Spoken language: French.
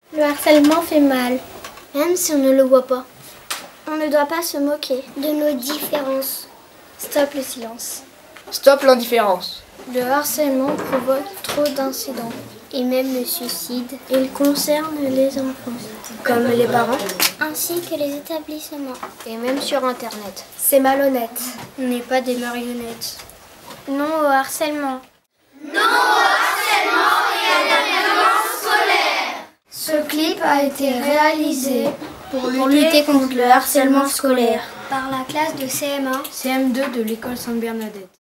Le harcèlement fait mal, même si on ne le voit pas. On ne doit pas se moquer de nos différences. Stop le silence. Stop l'indifférence. Le harcèlement provoque trop d'incidents et même le suicide. Il concerne les enfants, Comme les parents. ainsi que les établissements et même sur Internet. C'est malhonnête. On n'est pas des marionnettes. Non au harcèlement. Ce clip a été réalisé Pour lutter contre le harcèlement scolaire par la classe de CM1, CM2 de l'école Sainte-Bernadette.